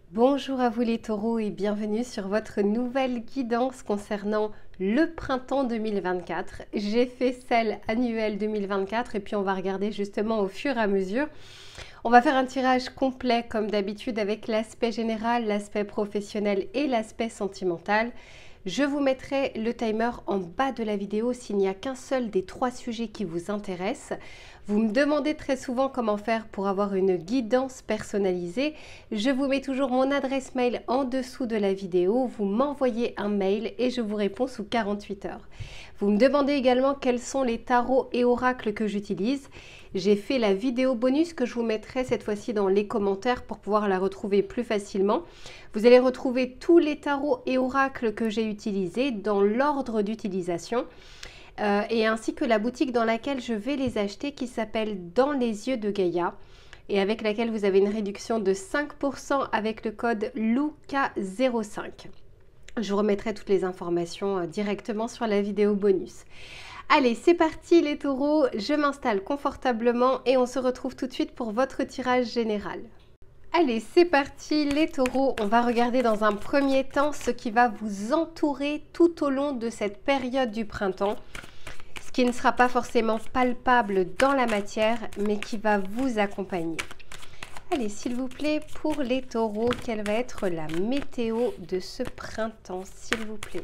Bonjour à vous les taureaux et bienvenue sur votre nouvelle guidance concernant le printemps 2024. J'ai fait celle annuelle 2024 et puis on va regarder justement au fur et à mesure. On va faire un tirage complet comme d'habitude avec l'aspect général, l'aspect professionnel et l'aspect sentimental. Je vous mettrai le timer en bas de la vidéo s'il n'y a qu'un seul des 3 sujets qui vous intéressent. Vous me demandez très souvent comment faire pour avoir une guidance personnalisée. Je vous mets toujours mon adresse mail en dessous de la vidéo. Vous m'envoyez un mail et je vous réponds sous 48 heures. Vous me demandez également quels sont les tarots et oracles que j'utilise. J'ai fait la vidéo bonus que je vous mettrai cette fois-ci dans les commentaires pour pouvoir la retrouver plus facilement. Vous allez retrouver tous les tarots et oracles que j'ai utilisés dans l'ordre d'utilisation et ainsi que la boutique dans laquelle je vais les acheter qui s'appelle Dans les yeux de Gaïa et avec laquelle vous avez une réduction de 5% avec le code LUCA05. Je vous remettrai toutes les informations directement sur la vidéo bonus. Allez, c'est parti les taureaux, je m'installe confortablement et on se retrouve tout de suite pour votre tirage général. Allez, c'est parti les taureaux, on va regarder dans un premier temps ce qui va vous entourer tout au long de cette période du printemps. Ce qui ne sera pas forcément palpable dans la matière, mais qui va vous accompagner. Allez, s'il vous plaît, pour les taureaux, quelle va être la météo de ce printemps, s'il vous plaît?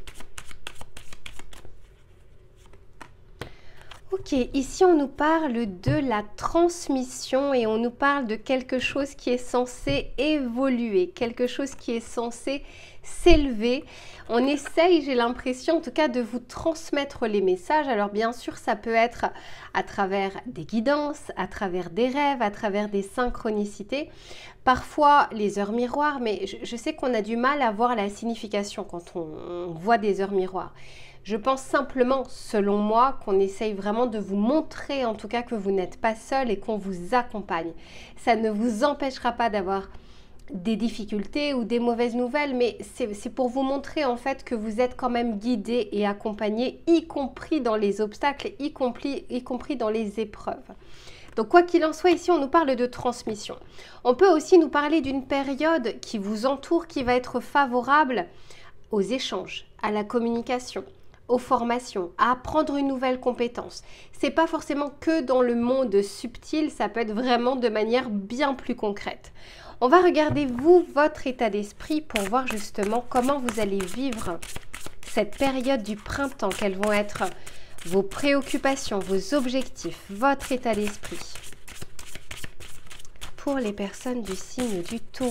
Ok, ici on nous parle de la transmission et on nous parle de quelque chose qui est censé évoluer, quelque chose qui est censé s'élever. On essaye, j'ai l'impression en tout cas, de vous transmettre les messages. Alors bien sûr, ça peut être à travers des guidances, à travers des rêves, à travers des synchronicités. Parfois les heures miroirs, mais je sais qu'on a du mal à voir la signification quand on voit des heures miroirs. Je pense simplement, selon moi, qu'on essaye vraiment de vous montrer en tout cas que vous n'êtes pas seul et qu'on vous accompagne. Ça ne vous empêchera pas d'avoir des difficultés ou des mauvaises nouvelles, mais c'est pour vous montrer en fait que vous êtes quand même guidé et accompagné, y compris dans les obstacles, y compris dans les épreuves. Donc quoi qu'il en soit, ici on nous parle de transmission. On peut aussi nous parler d'une période qui vous entoure, qui va être favorable aux échanges, à la communication, aux formations, à apprendre une nouvelle compétence. C'est pas forcément que dans le monde subtil, ça peut être vraiment de manière bien plus concrète. On va regarder vous, votre état d'esprit pour voir justement comment vous allez vivre cette période du printemps, quelles vont être vos préoccupations, vos objectifs, votre état d'esprit. Pour les personnes du signe du Taureau.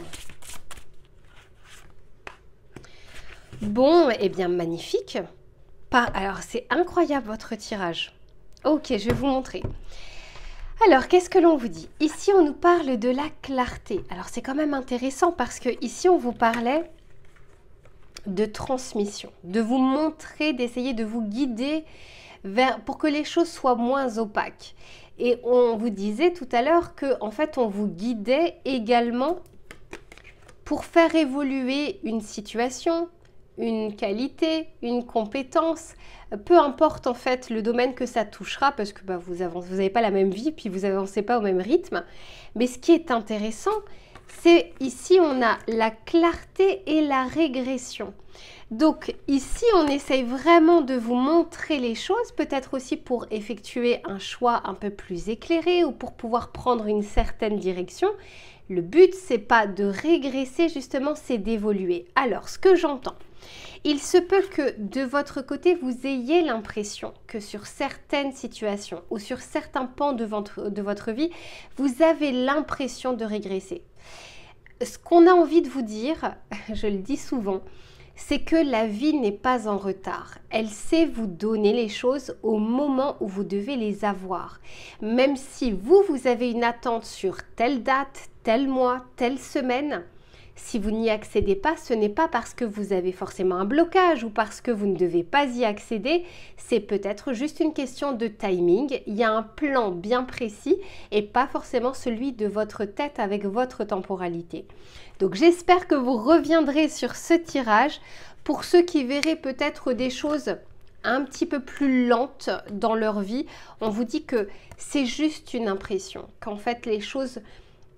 Bon, eh bien magnifique. Alors, c'est incroyable votre tirage. Ok, je vais vous montrer. Alors, qu'est-ce que l'on vous dit? Ici, on nous parle de la clarté. Alors, c'est quand même intéressant parce que ici, on vous parlait de transmission, de vous montrer, d'essayer de vous guider pour que les choses soient moins opaques. Et on vous disait tout à l'heure que, en fait, on vous guidait également pour faire évoluer une situation, une qualité, une compétence, peu importe en fait le domaine que ça touchera parce que vous n'avez pas la même vie puis vous n'avancez pas au même rythme. Mais ce qui est intéressant, c'est ici on a la clarté et la régression. Donc ici on essaye vraiment de vous montrer les choses, peut-être aussi pour effectuer un choix un peu plus éclairé ou pour pouvoir prendre une certaine direction. Le but c'est pas de régresser justement, c'est d'évoluer. Alors ce que j'entends, il se peut que de votre côté, vous ayez l'impression que sur certaines situations ou sur certains pans de votre vie, vous avez l'impression de régresser. Ce qu'on a envie de vous dire, je le dis souvent, c'est que la vie n'est pas en retard. Elle sait vous donner les choses au moment où vous devez les avoir. Même si vous avez une attente sur telle date, tel mois, telle semaine, si vous n'y accédez pas, ce n'est pas parce que vous avez forcément un blocage ou parce que vous ne devez pas y accéder, c'est peut-être juste une question de timing. Il y a un plan bien précis et pas forcément celui de votre tête avec votre temporalité. Donc j'espère que vous reviendrez sur ce tirage pour ceux qui verraient peut-être des choses un petit peu plus lentes dans leur vie. On vous dit que c'est juste une impression, qu'en fait les choses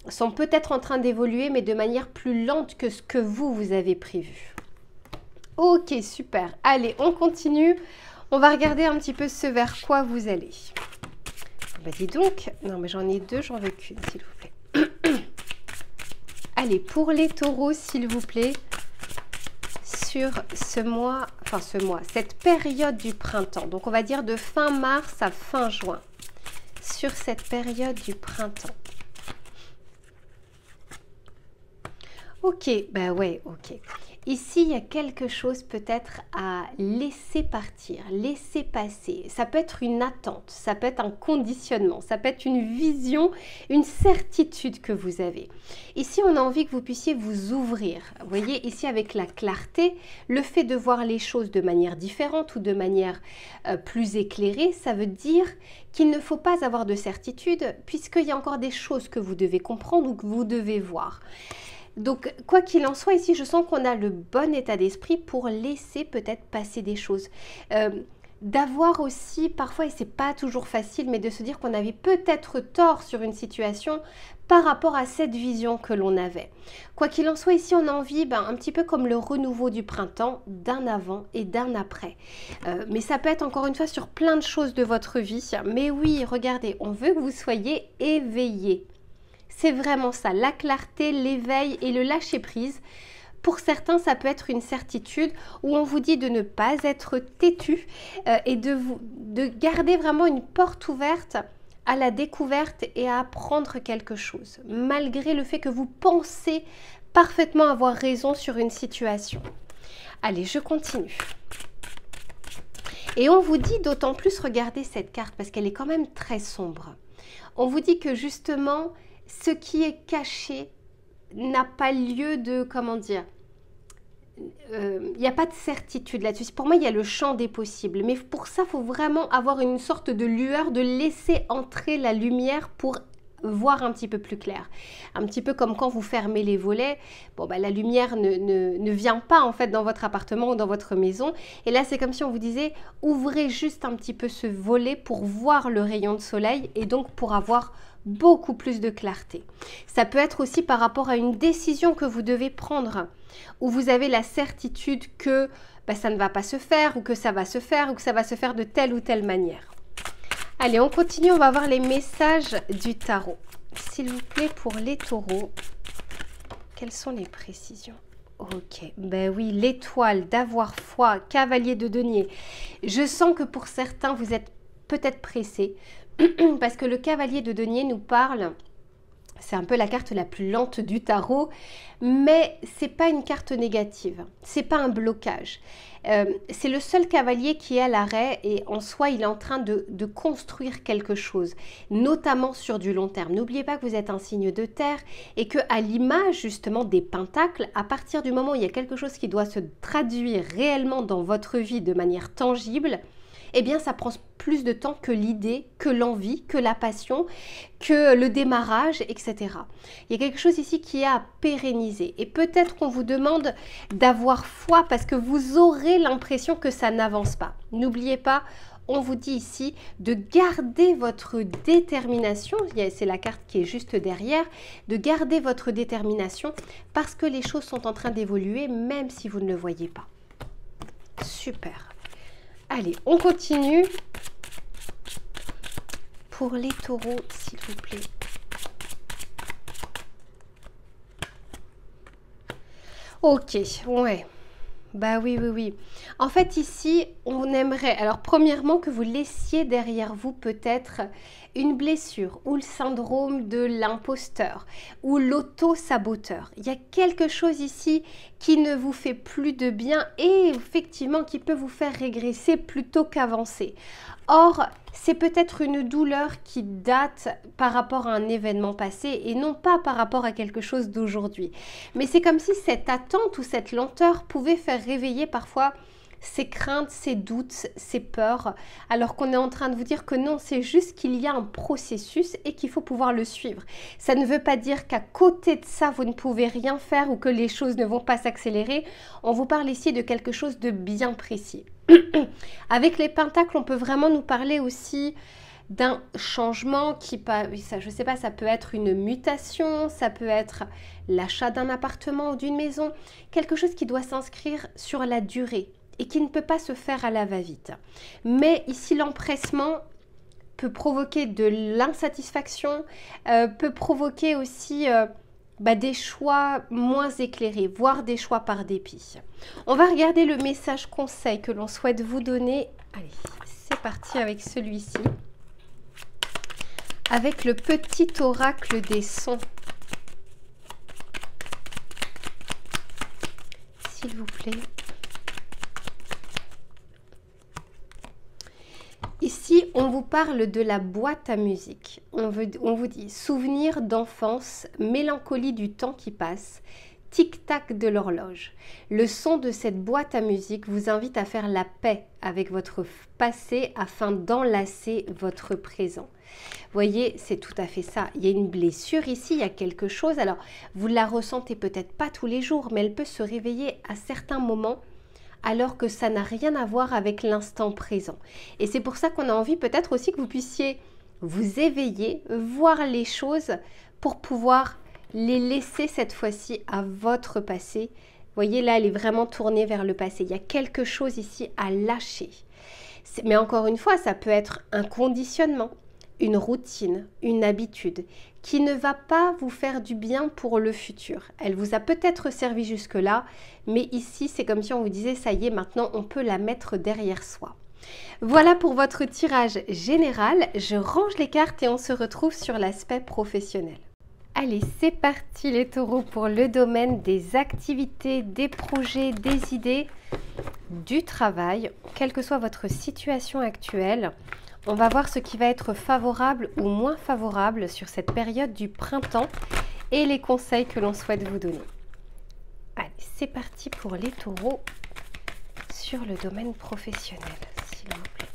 sont peut-être en train d'évoluer, mais de manière plus lente que ce que vous avez prévu. Ok, super. Allez, on continue. On va regarder un petit peu ce vers quoi vous allez. Bah dis donc, non mais j'en ai deux, j'en veux qu'une, s'il vous plaît. Allez, pour les taureaux, s'il vous plaît, sur ce mois, cette période du printemps. Donc on va dire de fin mars à fin juin. Sur cette période du printemps. Ok, bah ouais, ok. Ici, il y a quelque chose peut-être à laisser partir, laisser passer. Ça peut être une attente, ça peut être un conditionnement, ça peut être une vision, une certitude que vous avez. Ici, on a envie que vous puissiez vous ouvrir. Vous voyez, ici, avec la clarté, le fait de voir les choses de manière différente ou de manière plus éclairée, ça veut dire qu'il ne faut pas avoir de certitude puisqu'il y a encore des choses que vous devez comprendre ou que vous devez voir. Donc, quoi qu'il en soit, ici, je sens qu'on a le bon état d'esprit pour laisser peut-être passer des choses. D'avoir aussi, parfois, et c'est pas toujours facile, mais de se dire qu'on avait peut-être tort sur une situation par rapport à cette vision que l'on avait. Quoi qu'il en soit, ici, on a envie, un petit peu comme le renouveau du printemps, d'un avant et d'un après. Mais ça peut être encore une fois sur plein de choses de votre vie. Mais oui, regardez, on veut que vous soyez éveillés. C'est vraiment ça, la clarté, l'éveil et le lâcher-prise. Pour certains, ça peut être une certitude où on vous dit de ne pas être têtu et de garder vraiment une porte ouverte à la découverte et à apprendre quelque chose, malgré le fait que vous pensez parfaitement avoir raison sur une situation. Allez, je continue. Et on vous dit d'autant plus, regardez cette carte parce qu'elle est quand même très sombre. On vous dit que justement, ce qui est caché n'a pas lieu de, comment dire, il n'y a pas de certitude là-dessus. Pour moi, il y a le champ des possibles. Mais pour ça, il faut vraiment avoir une sorte de lueur, de laisser entrer la lumière pour voir un petit peu plus clair. Un petit peu comme quand vous fermez les volets, la lumière ne vient pas en fait dans votre appartement ou dans votre maison. Et là, c'est comme si on vous disait, ouvrez juste un petit peu ce volet pour voir le rayon de soleil et donc pour avoir beaucoup plus de clarté. Ça peut être aussi par rapport à une décision que vous devez prendre, où vous avez la certitude que ça ne va pas se faire, ou que ça va se faire, ou que ça va se faire de telle ou telle manière. Allez, on continue, on va voir les messages du tarot. S'il vous plaît, pour les taureaux, quelles sont les précisions? Ok, ben oui, l'étoile, d'avoir foi, cavalier de denier. Je sens que pour certains, vous êtes peut-être pressés, parce que le cavalier de denier nous parle, c'est un peu la carte la plus lente du tarot, mais c'est pas une carte négative, c'est pas un blocage. C'est le seul cavalier qui est à l'arrêt et en soi, il est en train de construire quelque chose, notamment sur du long terme. N'oubliez pas que vous êtes un signe de terre et que à l'image justement des pentacles, à partir du moment où il y a quelque chose qui doit se traduire réellement dans votre vie de manière tangible, eh bien ça prend plus de temps que l'idée, que l'envie, que la passion, que le démarrage, etc. Il y a quelque chose ici qui est à pérenniser. Et peut-être qu'on vous demande d'avoir foi parce que vous aurez l'impression que ça n'avance pas. N'oubliez pas, on vous dit ici de garder votre détermination, c'est la carte qui est juste derrière, de garder votre détermination parce que les choses sont en train d'évoluer même si vous ne le voyez pas. Super. Allez, on continue. Pour les taureaux, s'il vous plaît. Ok, ouais. Bah oui, oui, oui. En fait, ici, on aimerait, alors premièrement, que vous laissiez derrière vous peut-être une blessure ou le syndrome de l'imposteur ou l'auto-saboteur. Il y a quelque chose ici qui ne vous fait plus de bien et effectivement qui peut vous faire régresser plutôt qu'avancer. Or, c'est peut-être une douleur qui date par rapport à un événement passé et non pas par rapport à quelque chose d'aujourd'hui. Mais c'est comme si cette attente ou cette lenteur pouvait faire réveiller parfois ces craintes, ces doutes, ces peurs, alors qu'on est en train de vous dire que non, c'est juste qu'il y a un processus et qu'il faut pouvoir le suivre. Ça ne veut pas dire qu'à côté de ça, vous ne pouvez rien faire ou que les choses ne vont pas s'accélérer. On vous parle ici de quelque chose de bien précis. Avec les pentacles, on peut vraiment nous parler aussi d'un changement qui, ça, je sais pas, ça peut être une mutation, ça peut être l'achat d'un appartement ou d'une maison, quelque chose qui doit s'inscrire sur la durée et qui ne peut pas se faire à la va-vite. Mais ici, l'empressement peut provoquer de l'insatisfaction, peut provoquer aussi des choix moins éclairés, voire des choix par dépit. On va regarder le message conseil que l'on souhaite vous donner. Allez, c'est parti avec celui-ci. Avec le petit oracle des sons. S'il vous plaît. Ici, on vous parle de la boîte à musique. On vous dit souvenir d'enfance, mélancolie du temps qui passe, tic-tac de l'horloge. Le son de cette boîte à musique vous invite à faire la paix avec votre passé afin d'enlacer votre présent. Voyez, c'est tout à fait ça. Il y a une blessure ici, il y a quelque chose. Alors, vous la ressentez peut-être pas tous les jours, mais elle peut se réveiller à certains moments alors que ça n'a rien à voir avec l'instant présent. Et c'est pour ça qu'on a envie peut-être aussi que vous puissiez vous éveiller, voir les choses pour pouvoir les laisser cette fois-ci à votre passé. Vous voyez, là, elle est vraiment tournée vers le passé. Il y a quelque chose ici à lâcher. Mais encore une fois, ça peut être un conditionnement, une routine, une habitude qui ne va pas vous faire du bien pour le futur. Elle vous a peut-être servi jusque-là, mais ici, c'est comme si on vous disait, ça y est, maintenant, on peut la mettre derrière soi. Voilà pour votre tirage général. Je range les cartes et on se retrouve sur l'aspect professionnel. Allez, c'est parti les taureaux pour le domaine des activités, des projets, des idées, du travail, quelle que soit votre situation actuelle. On va voir ce qui va être favorable ou moins favorable sur cette période du printemps et les conseils que l'on souhaite vous donner. Allez, c'est parti pour les taureaux sur le domaine professionnel, s'il vous plaît.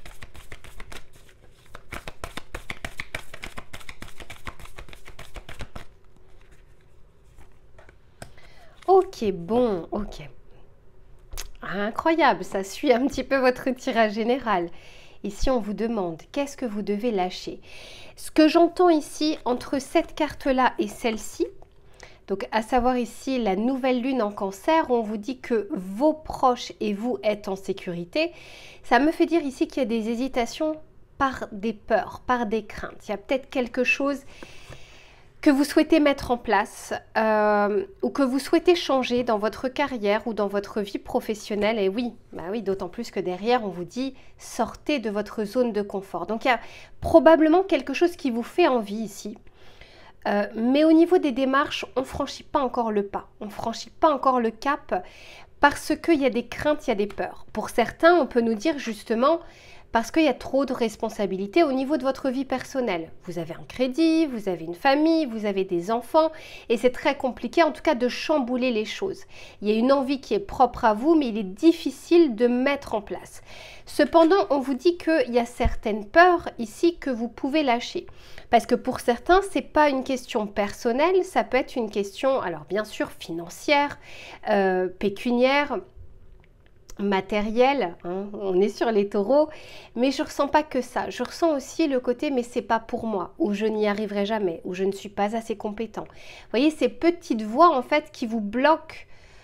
Ok, bon, ok. Incroyable, ça suit un petit peu votre tirage général. Ici, on vous demande qu'est-ce que vous devez lâcher. Ce que j'entends ici, entre cette carte-là et celle-ci, donc à savoir ici la nouvelle lune en cancer, on vous dit que vos proches et vous êtes en sécurité. Ça me fait dire ici qu'il y a des hésitations par des peurs, par des craintes. Il y a peut-être quelque chose que vous souhaitez mettre en place ou que vous souhaitez changer dans votre carrière ou dans votre vie professionnelle. Et oui, oui, d'autant plus que derrière, on vous dit sortez de votre zone de confort. Donc, il y a probablement quelque chose qui vous fait envie ici. Mais au niveau des démarches, on ne franchit pas encore le pas. On ne franchit pas encore le cap parce qu'il y a des craintes, il y a des peurs. Pour certains, on peut nous dire justement parce qu'il y a trop de responsabilités au niveau de votre vie personnelle. Vous avez un crédit, vous avez une famille, vous avez des enfants et c'est très compliqué en tout cas de chambouler les choses. Il y a une envie qui est propre à vous mais il est difficile de mettre en place. Cependant, on vous dit qu'il y a certaines peurs ici que vous pouvez lâcher. Parce que pour certains, ce n'est pas une question personnelle, ça peut être une question, alors bien sûr, financière, pécuniaire, matériel, hein, on est sur les taureaux, mais je ne ressens pas que ça. Je ressens aussi le côté mais c'est pas pour moi, ou je n'y arriverai jamais, ou je ne suis pas assez compétent. Vous voyez, ces petites voix en fait qui vous bloquent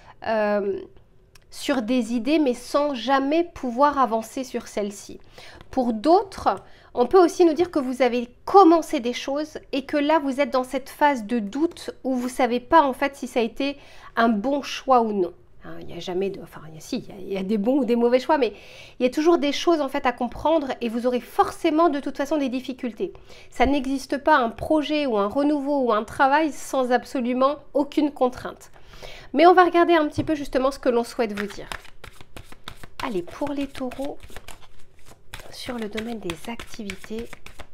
sur des idées mais sans jamais pouvoir avancer sur celles-ci. Pour d'autres, on peut aussi nous dire que vous avez commencé des choses et que là vous êtes dans cette phase de doute où vous ne savez pas en fait si ça a été un bon choix ou non. Il n'y a jamais de... Enfin, il y a des bons ou des mauvais choix, mais il y a toujours des choses en fait à comprendre et vous aurez forcément de toute façon des difficultés. Ça n'existe pas un projet ou un renouveau ou un travail sans absolument aucune contrainte. Mais on va regarder un petit peu justement ce que l'on souhaite vous dire. Allez, pour les taureaux, sur le domaine des activités...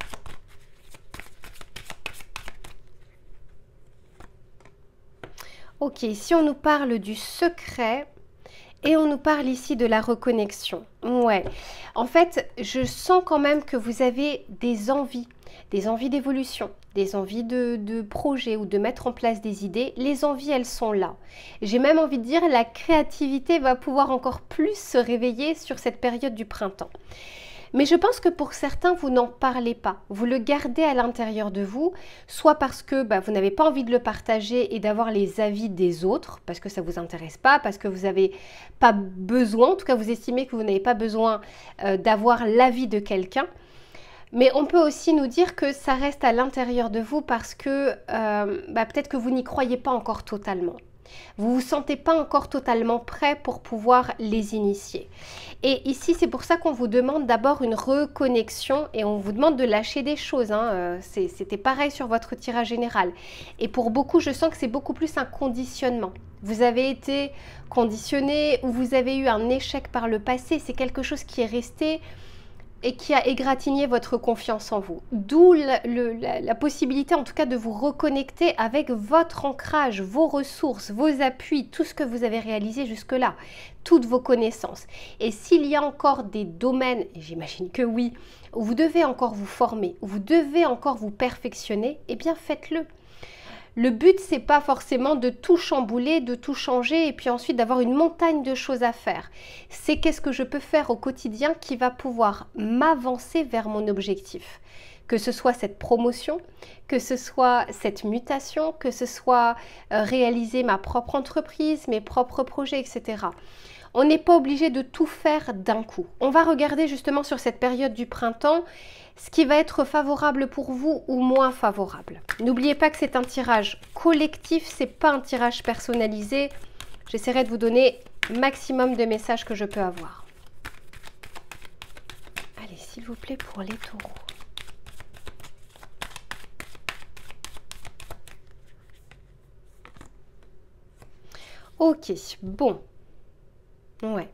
Ok, si on nous parle du secret et on nous parle ici de la reconnexion. Ouais, en fait, je sens quand même que vous avez des envies d'évolution, des envies de projet ou de mettre en place des idées. Les envies, elles sont là. J'ai même envie de dire, la créativité va pouvoir encore plus se réveiller sur cette période du printemps. Mais je pense que pour certains, vous n'en parlez pas. Vous le gardez à l'intérieur de vous, soit parce que vous n'avez pas envie de le partager et d'avoir les avis des autres, parce que ça ne vous intéresse pas, parce que vous n'avez pas besoin, en tout cas vous estimez que vous n'avez pas besoin d'avoir l'avis de quelqu'un. Mais on peut aussi nous dire que ça reste à l'intérieur de vous parce que peut-être que vous n'y croyez pas encore totalement. Vous ne vous sentez pas encore totalement prêt pour pouvoir les initier. Et ici, c'est pour ça qu'on vous demande d'abord une reconnexion et on vous demande de lâcher des choses. C'était pareil sur votre tirage général. Et pour beaucoup, je sens que c'est beaucoup plus un conditionnement. Vous avez été conditionné ou vous avez eu un échec par le passé. C'est quelque chose qui est resté et qui a égratigné votre confiance en vous. D'où la possibilité en tout cas de vous reconnecter avec votre ancrage, vos ressources, vos appuis, tout ce que vous avez réalisé jusque-là, toutes vos connaissances. Et s'il y a encore des domaines, et j'imagine que oui, où vous devez encore vous former, où vous devez encore vous perfectionner, eh bien faites-le. Le but, c'est pas forcément de tout chambouler, de tout changer et puis ensuite d'avoir une montagne de choses à faire. C'est qu'est-ce que je peux faire au quotidien qui va pouvoir m'avancer vers mon objectif. Que ce soit cette promotion, que ce soit cette mutation, que ce soit réaliser ma propre entreprise, mes propres projets, etc. On n'est pas obligé de tout faire d'un coup. On va regarder justement sur cette période du printemps ce qui va être favorable pour vous ou moins favorable. N'oubliez pas que c'est un tirage collectif, c'est pas un tirage personnalisé. J'essaierai de vous donner maximum de messages que je peux avoir. Allez, s'il vous plaît, pour les taureaux. Ok, bon. Ouais.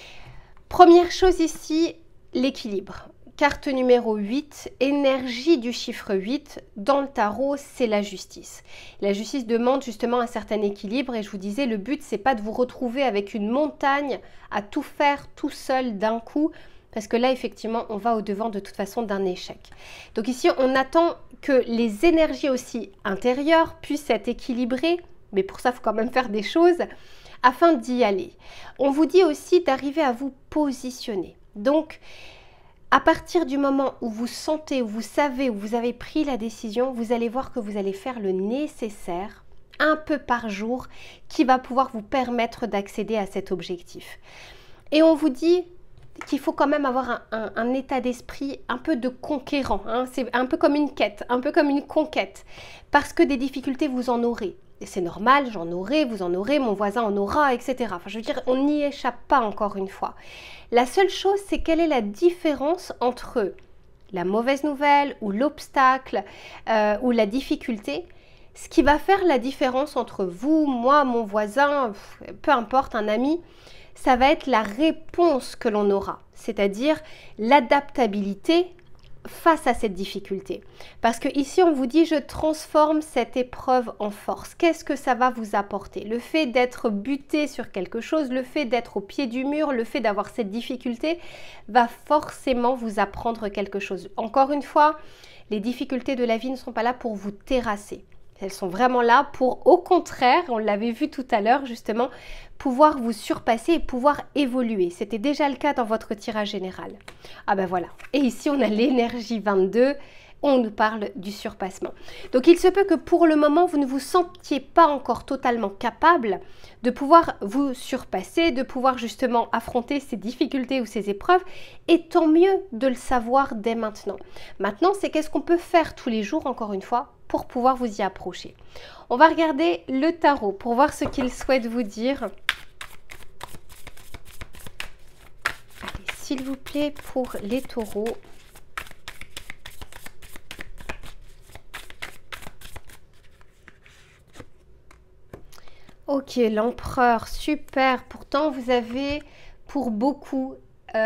Première chose ici, l'équilibre. Carte numéro 8, énergie du chiffre 8. Dans le tarot, c'est la justice. La justice demande justement un certain équilibre et je vous disais, le but, c'est pas de vous retrouver avec une montagne à tout faire tout seul d'un coup parce que là, effectivement, on va au-devant de toute façon d'un échec. Donc ici, on attend que les énergies aussi intérieures puissent être équilibrées, mais pour ça, il faut quand même faire des choses afin d'y aller. On vous dit aussi d'arriver à vous positionner. Donc, à partir du moment où vous sentez, où vous savez, où vous avez pris la décision, vous allez voir que vous allez faire le nécessaire, un peu par jour, qui va pouvoir vous permettre d'accéder à cet objectif. Et on vous dit qu'il faut quand même avoir un état d'esprit un peu de conquérant. C'est un peu comme une quête, un peu comme une conquête. Parce que des difficultés, vous en aurez. Et c'est normal, j'en aurai, vous en aurez, mon voisin en aura, etc. Enfin, je veux dire, on n'y échappe pas encore une fois. La seule chose, c'est quelle est la différence entre la mauvaise nouvelle ou l'obstacle ou la difficulté. Ce qui va faire la différence entre vous, moi, mon voisin, peu importe, un ami, ça va être la réponse que l'on aura, c'est-à-dire l'adaptabilité face à cette difficulté. Parce que ici, on vous dit, je transforme cette épreuve en force. Qu'est-ce que ça va vous apporter? Le fait d'être buté sur quelque chose, le fait d'être au pied du mur, le fait d'avoir cette difficulté va forcément vous apprendre quelque chose. Encore une fois, les difficultés de la vie ne sont pas là pour vous terrasser. Elles sont vraiment là pour, au contraire, on l'avait vu tout à l'heure justement, pouvoir vous surpasser et pouvoir évoluer. C'était déjà le cas dans votre tirage général. Ah ben voilà. Et ici, on a l'énergie 22. On nous parle du surpassement. Donc, il se peut que pour le moment, vous ne vous sentiez pas encore totalement capable de pouvoir vous surpasser, de pouvoir justement affronter ces difficultés ou ces épreuves. Et tant mieux de le savoir dès maintenant. Maintenant, c'est qu'est-ce qu'on peut faire tous les jours, encore une fois, pour pouvoir vous y approcher. On va regarder le tarot pour voir ce qu'il souhaite vous dire. Allez, s'il vous plaît, pour les taureaux. Ok, l'empereur, super. Pourtant, vous avez pour beaucoup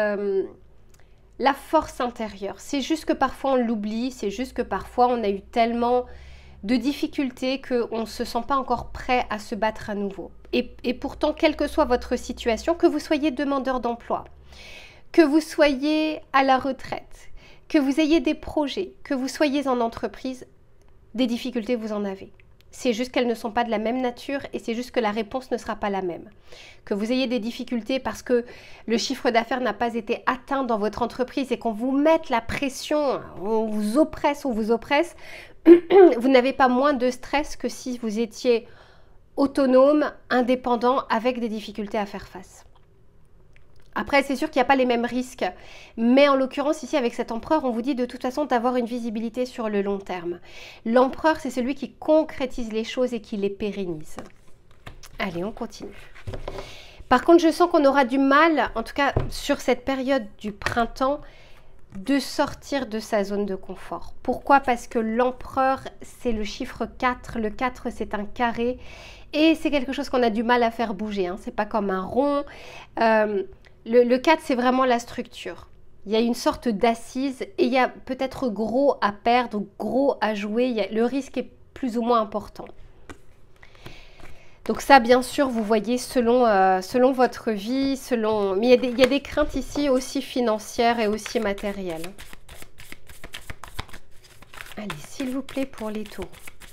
la force intérieure. C'est juste que parfois on l'oublie, c'est juste que parfois on a eu tellement de difficultés qu'on ne se sent pas encore prêt à se battre à nouveau. Et pourtant, quelle que soit votre situation, que vous soyez demandeur d'emploi, que vous soyez à la retraite, que vous ayez des projets, que vous soyez en entreprise, des difficultés vous en avez. C'est juste qu'elles ne sont pas de la même nature et c'est juste que la réponse ne sera pas la même. Que vous ayez des difficultés parce que le chiffre d'affaires n'a pas été atteint dans votre entreprise et qu'on vous mette la pression, on vous oppresse, vous n'avez pas moins de stress que si vous étiez autonome, indépendant, avec des difficultés à faire face. Après, c'est sûr qu'il n'y a pas les mêmes risques, mais en l'occurrence, ici, avec cet empereur, on vous dit de toute façon d'avoir une visibilité sur le long terme. L'empereur, c'est celui qui concrétise les choses et qui les pérennise. Allez, on continue. Par contre, je sens qu'on aura du mal, en tout cas sur cette période du printemps, de sortir de sa zone de confort. Pourquoi? Parce que l'empereur, c'est le chiffre 4. Le 4, c'est un carré et c'est quelque chose qu'on a du mal à faire bouger. Hein. C'est pas comme un rond. Le 4, c'est vraiment la structure. Il y a une sorte d'assise et il y a peut-être gros à perdre, gros à jouer. Le risque est plus ou moins important. Donc ça, bien sûr, vous voyez selon votre vie, mais il y a des craintes ici aussi financières et aussi matérielles. Allez, s'il vous plaît, pour les taureaux.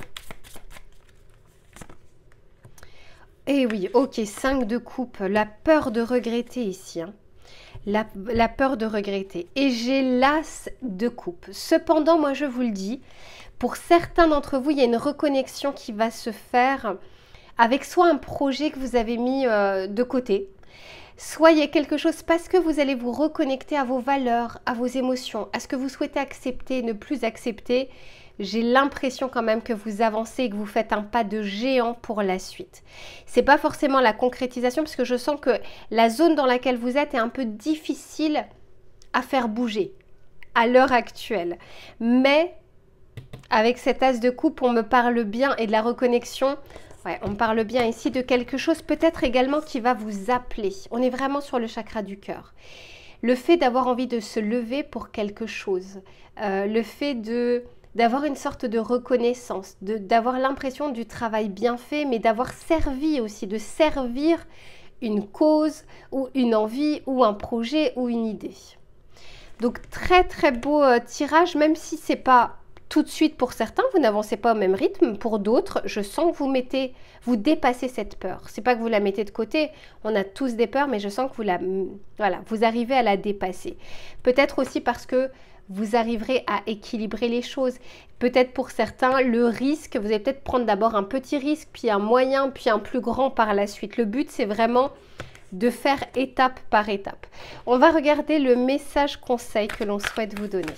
Eh oui, ok, 5 de coupe, la peur de regretter ici. Hein. La peur de regretter. Et j'ai l'as de coupe. Cependant, moi, je vous le dis, pour certains d'entre vous, il y a une reconnexion qui va se faire avec soit un projet que vous avez mis de côté, soit il y a quelque chose parce que vous allez vous reconnecter à vos valeurs, à vos émotions, à ce que vous souhaitez accepter, ne plus accepter. J'ai l'impression quand même que vous avancez et que vous faites un pas de géant pour la suite. C'est pas forcément la concrétisation parce que je sens que la zone dans laquelle vous êtes est un peu difficile à faire bouger à l'heure actuelle. Mais avec cet as de coupe, on me parle bien et de la reconnexion. Ouais, on parle bien ici de quelque chose peut-être également qui va vous appeler. On est vraiment sur le chakra du cœur. Le fait d'avoir envie de se lever pour quelque chose, le fait d'avoir une sorte de reconnaissance, d'avoir l'impression du travail bien fait, mais d'avoir servi aussi, de servir une cause ou une envie ou un projet ou une idée. Donc très très beau tirage, même si c'est pas tout de suite pour certains, vous n'avancez pas au même rythme. Pour d'autres, je sens que vous dépassez cette peur. C'est pas que vous la mettez de côté, on a tous des peurs, mais je sens que vous arrivez à la dépasser. Peut-être aussi parce que vous arriverez à équilibrer les choses. Peut-être pour certains, le risque, vous allez peut-être prendre d'abord un petit risque, puis un moyen, puis un plus grand par la suite. Le but, c'est vraiment de faire étape par étape. On va regarder le message conseil que l'on souhaite vous donner.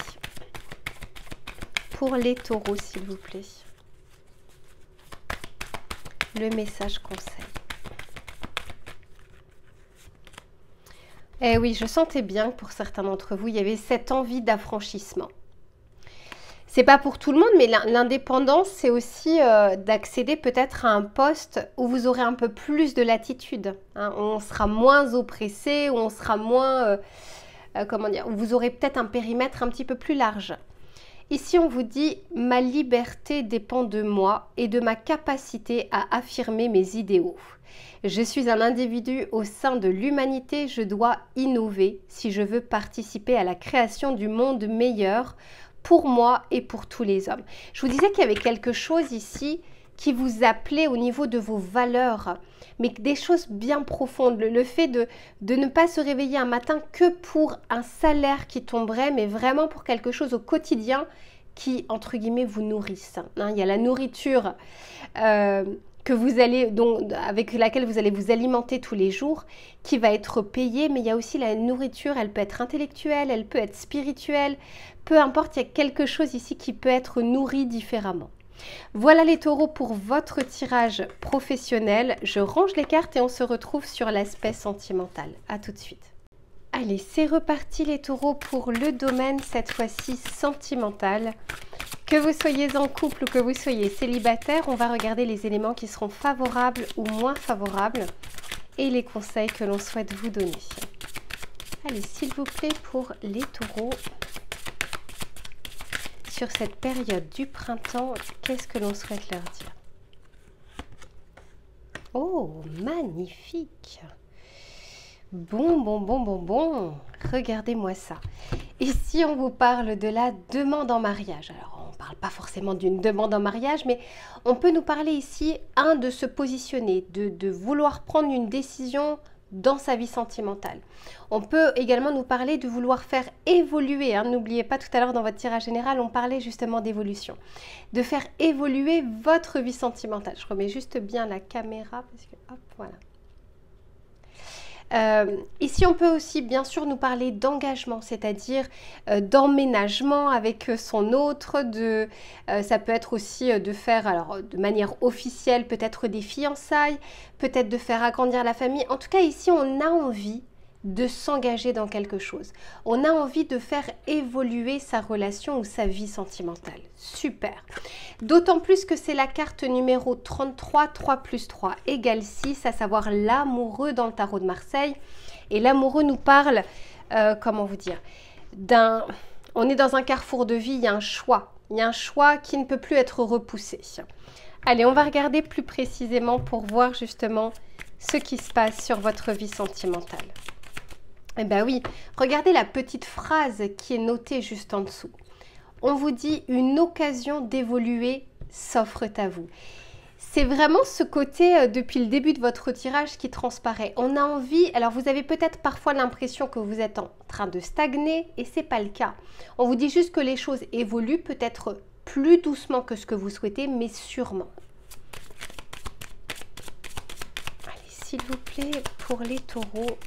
Pour les taureaux, s'il vous plaît. Le message conseil. Eh oui, je sentais bien que pour certains d'entre vous, il y avait cette envie d'affranchissement. C'est pas pour tout le monde, mais l'indépendance, c'est aussi d'accéder peut-être à un poste où vous aurez un peu plus de latitude. Hein, où on sera moins oppressé, où on sera moins... comment dire, où vous aurez peut-être un périmètre un petit peu plus large. Ici, on vous dit « Ma liberté dépend de moi et de ma capacité à affirmer mes idéaux. Je suis un individu au sein de l'humanité, je dois innover si je veux participer à la création du monde meilleur pour moi et pour tous les hommes. » Je vous disais qu'il y avait quelque chose ici qui vous appelait au niveau de vos valeurs, mais des choses bien profondes. Le fait de ne pas se réveiller un matin que pour un salaire qui tomberait, mais vraiment pour quelque chose au quotidien qui, entre guillemets, vous nourrisse. Hein, il y a la nourriture que vous allez, avec laquelle vous allez vous alimenter tous les jours, qui va être payée, mais il y a aussi la nourriture, elle peut être intellectuelle, elle peut être spirituelle, peu importe, il y a quelque chose ici qui peut être nourri différemment. Voilà les taureaux pour votre tirage professionnel. Je range les cartes et on se retrouve sur l'aspect sentimental. À tout de suite. Allez, c'est reparti les taureaux pour le domaine, cette fois-ci sentimental. Que vous soyez en couple ou que vous soyez célibataire, on va regarder les éléments qui seront favorables ou moins favorables et les conseils que l'on souhaite vous donner. Allez, s'il vous plaît, pour les taureaux. Sur cette période du printemps, qu'est-ce que l'on souhaite leur dire? Oh, magnifique! Bon. Regardez-moi ça. Ici, on vous parle de la demande en mariage. Alors, parle pas forcément d'une demande en mariage, mais on peut nous parler ici, de se positionner, de vouloir prendre une décision dans sa vie sentimentale. On peut également nous parler de vouloir faire évoluer, n'oubliez pas tout à l'heure dans votre tirage général, on parlait justement d'évolution, de faire évoluer votre vie sentimentale. Je remets juste bien la caméra, parce que hop, voilà. Ici, on peut aussi bien sûr nous parler d'engagement, c'est-à-dire d'emménagement avec son autre, ça peut être aussi de faire, alors de manière officielle, peut-être des fiançailles, peut-être de faire agrandir la famille. En tout cas, ici, on a envie de s'engager dans quelque chose. On a envie de faire évoluer sa relation ou sa vie sentimentale. Super. D'autant plus que c'est la carte numéro 33, 3 plus 3 égale 6, à savoir l'amoureux dans le tarot de Marseille. Et l'amoureux nous parle, comment vous dire, on est dans un carrefour de vie, il y a un choix. Il y a un choix qui ne peut plus être repoussé. Allez, on va regarder plus précisément pour voir justement ce qui se passe sur votre vie sentimentale. Eh bien oui, regardez la petite phrase qui est notée juste en dessous. On vous dit une occasion d'évoluer s'offre à vous. C'est vraiment ce côté depuis le début de votre tirage qui transparaît. On a envie, alors vous avez peut-être parfois l'impression que vous êtes en train de stagner et c'est pas le cas. On vous dit juste que les choses évoluent peut-être plus doucement que ce que vous souhaitez, mais sûrement. Allez, s'il vous plaît, pour les taureaux.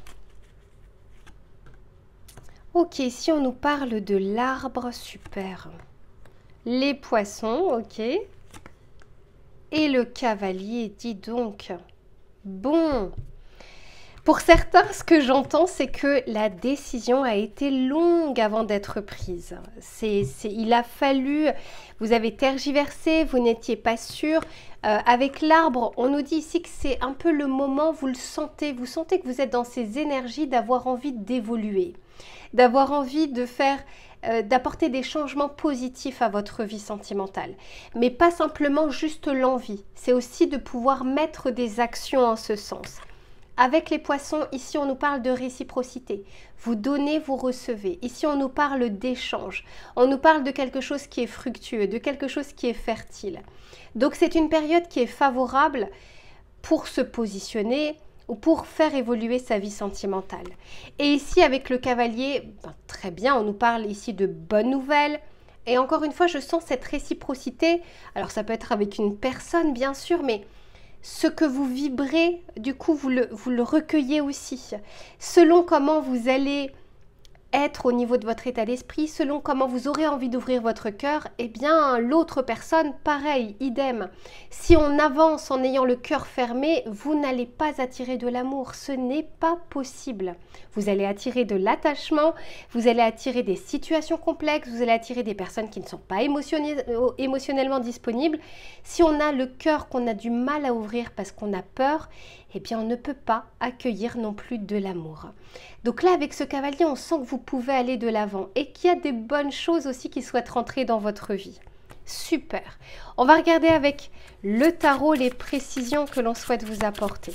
Ok, si on nous parle de l'arbre, super. Les poissons, ok. Et le cavalier, dis donc. Bon. Pour certains, ce que j'entends, c'est que la décision a été longue avant d'être prise. Il a fallu, vous avez tergiversé, vous n'étiez pas sûr. Avec l'arbre, on nous dit ici que c'est un peu le moment, vous le sentez, vous sentez que vous êtes dans ces énergies d'avoir envie d'évoluer, d'avoir envie de faire, d'apporter des changements positifs à votre vie sentimentale. Mais pas simplement juste l'envie, c'est aussi de pouvoir mettre des actions en ce sens. Avec les poissons, ici on nous parle de réciprocité. Vous donnez, vous recevez. Ici on nous parle d'échange. On nous parle de quelque chose qui est fructueux, de quelque chose qui est fertile. Donc c'est une période qui est favorable pour se positionner ou pour faire évoluer sa vie sentimentale. Et ici avec le cavalier, très bien, on nous parle ici de bonnes nouvelles. Et encore une fois, je sens cette réciprocité. Alors ça peut être avec une personne bien sûr, mais ce que vous vibrez, du coup, vous le recueillez aussi. Selon comment vous allez être au niveau de votre état d'esprit, selon comment vous aurez envie d'ouvrir votre cœur, eh bien, l'autre personne, pareil, idem. Si on avance en ayant le cœur fermé, vous n'allez pas attirer de l'amour. Ce n'est pas possible. Vous allez attirer de l'attachement, vous allez attirer des situations complexes, vous allez attirer des personnes qui ne sont pas émotionnellement disponibles. Si on a le cœur qu'on a du mal à ouvrir parce qu'on a peur, eh bien, on ne peut pas accueillir non plus de l'amour. Donc là, avec ce cavalier, on sent que vous pouvez aller de l'avant et qu'il y a des bonnes choses aussi qui souhaitent rentrer dans votre vie. Super. On va regarder avec le tarot les précisions que l'on souhaite vous apporter.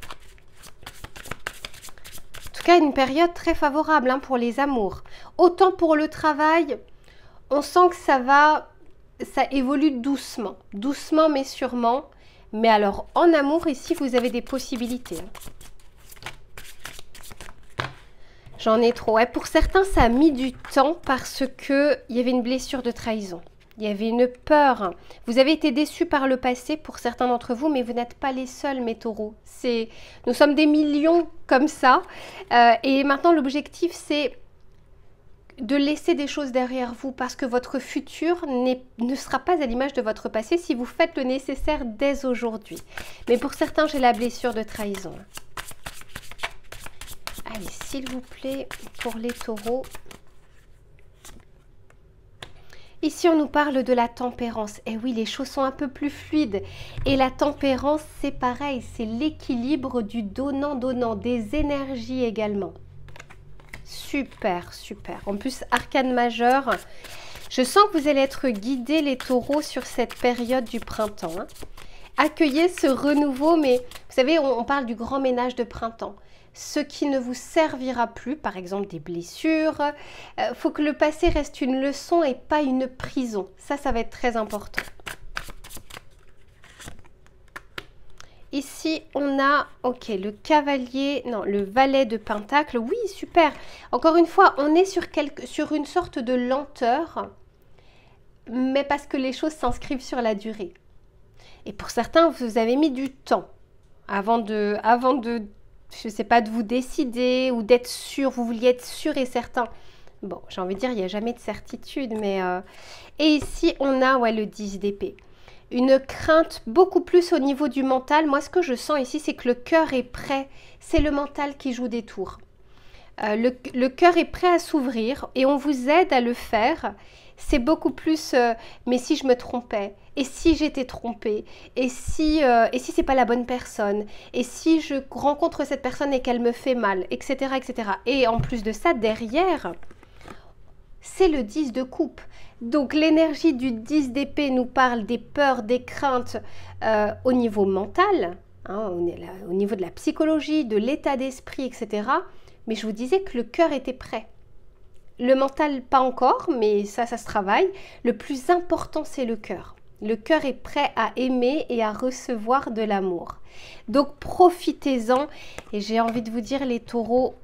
En tout cas, une période très favorable pour les amours. Autant pour le travail, on sent que ça évolue doucement. Doucement mais sûrement. Mais alors, en amour, ici, vous avez des possibilités. J'en ai trop. Ouais, pour certains, ça a mis du temps parce qu'il y avait une blessure de trahison. Il y avait une peur. Vous avez été déçus par le passé pour certains d'entre vous, mais vous n'êtes pas les seuls, mes taureaux. Nous sommes des millions comme ça. Et maintenant, l'objectif, c'est de laisser des choses derrière vous parce que votre futur ne sera pas à l'image de votre passé si vous faites le nécessaire dès aujourd'hui. Mais pour certains, j'ai la blessure de trahison. Allez, s'il vous plaît, pour les taureaux. Ici, on nous parle de la tempérance. Et oui, les choses sont un peu plus fluides. Et la tempérance, c'est pareil, c'est l'équilibre du donnant-donnant, des énergies également. Super, super. En plus, arcane majeur. Je sens que vous allez être guidés, les taureaux, sur cette période du printemps. Accueillez ce renouveau, mais vous savez, on parle du grand ménage de printemps. Ce qui ne vous servira plus, par exemple des blessures, faut que le passé reste une leçon et pas une prison. Ça va être très important. Ici, on a, ok, le cavalier, non, le valet de pentacle. Oui, super. Encore une fois, on est sur une sorte de lenteur, mais parce que les choses s'inscrivent sur la durée. Et pour certains, vous avez mis du temps avant de je sais pas, de vous décider ou d'être sûr. Vous vouliez être sûr et certain. Bon, j'ai envie de dire, il n'y a jamais de certitude, mais... Et ici, on a ouais, le 10 d'épée. Une crainte beaucoup plus au niveau du mental. Moi, ce que je sens ici, c'est que le cœur est prêt. C'est le mental qui joue des tours. Le cœur est prêt à s'ouvrir et on vous aide à le faire. C'est beaucoup plus, mais si je me trompais, et si j'étais trompée, et si c'est pas la bonne personne, et si je rencontre cette personne et qu'elle me fait mal, etc., etc. Et en plus de ça, derrière, c'est le 10 de coupe. Donc l'énergie du 10 d'épée nous parle des peurs, des craintes au niveau mental, hein, on est là, au niveau de la psychologie, de l'état d'esprit, etc. Mais je vous disais que le cœur était prêt. Le mental, pas encore, mais ça se travaille. Le plus important, c'est le cœur. Le cœur est prêt à aimer et à recevoir de l'amour. Donc, profitez-en. Et j'ai envie de vous dire, les taureaux,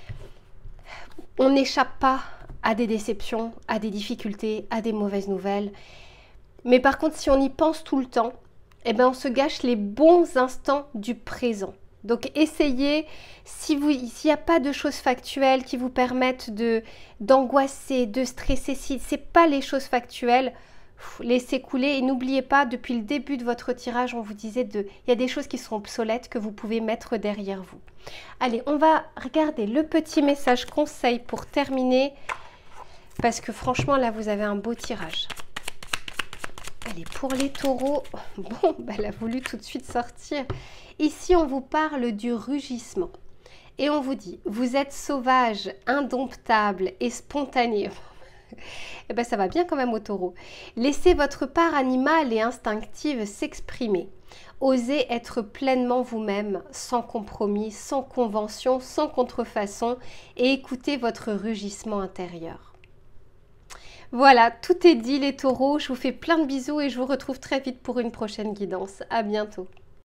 on n'échappe pas à des déceptions, à des difficultés, à des mauvaises nouvelles. Mais par contre, si on y pense tout le temps, eh ben, on se gâche les bons instants du présent. Donc essayez, s'il n'y a pas de choses factuelles qui vous permettent d'angoisser, de stresser, si ce n'est pas les choses factuelles, laissez couler. Et n'oubliez pas, depuis le début de votre tirage, on vous disait il y a des choses qui sont obsolètes que vous pouvez mettre derrière vous. Allez, on va regarder le petit message conseil pour terminer, parce que franchement, là, vous avez un beau tirage. Allez, pour les taureaux, bon, elle a voulu tout de suite sortir. Ici, on vous parle du rugissement. Et on vous dit, vous êtes sauvage, indomptable et spontané. Eh bien, ça va bien quand même aux taureaux. Laissez votre part animale et instinctive s'exprimer. Osez être pleinement vous-même, sans compromis, sans convention, sans contrefaçon, et écoutez votre rugissement intérieur. Voilà, tout est dit les taureaux. Je vous fais plein de bisous et je vous retrouve très vite pour une prochaine guidance. À bientôt.